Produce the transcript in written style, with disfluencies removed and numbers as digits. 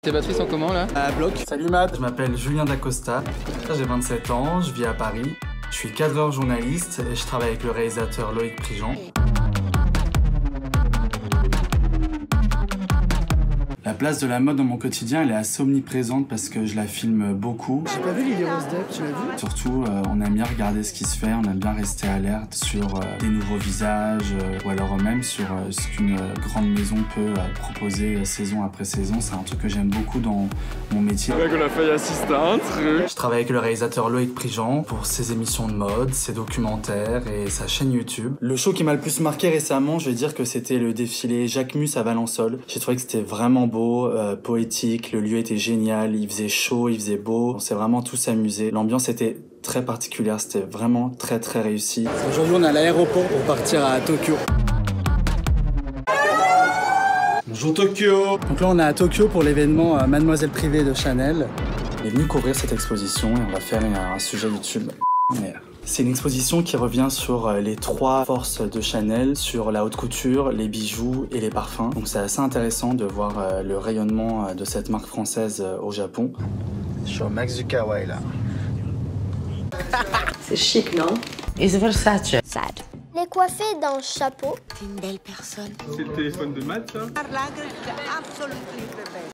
Tes batteries sont comment là? À bloc. Salut Matt, je m'appelle Julien Dacosta, j'ai 27 ans, je vis à Paris. Je suis cadreur journaliste et je travaille avec le réalisateur Loïc Prigent. La place de la mode dans mon quotidien, elle est assez omniprésente parce que je la filme beaucoup. J'ai pas vu Lily Rose Depp, tu l'as vu? Surtout, on aime bien regarder ce qui se fait, on aime bien rester alerte sur des nouveaux visages ou alors même sur ce qu'une grande maison peut proposer saison après saison. C'est un truc que j'aime beaucoup dans mon métier. On a failli assister à un truc. Je travaille avec le réalisateur Loïc Prigent pour ses émissions de mode, ses documentaires et sa chaîne YouTube. Le show qui m'a le plus marqué récemment, je vais dire que c'était le défilé Jacques Mus à Valençol. J'ai trouvé que c'était vraiment beau, poétique, le lieu était génial, il faisait chaud, il faisait beau, on s'est vraiment tous amusés. L'ambiance était très particulière, c'était vraiment très réussi. Aujourd'hui on est à l'aéroport pour partir à Tokyo. Bonjour Tokyo. Donc là on est à Tokyo pour l'événement Mademoiselle Privée de Chanel. On est venu couvrir cette exposition et on va faire un sujet YouTube. C'est une exposition qui revient sur les 3 forces de Chanel, sur la haute couture, les bijoux et les parfums. Donc c'est assez intéressant de voir le rayonnement de cette marque française au Japon. Je suis au Max du Kawaii là. C'est chic, non? It's Versace. Sad. Les coiffés dans le chapeau. T'es une belle personne. C'est le téléphone de Matt, ça?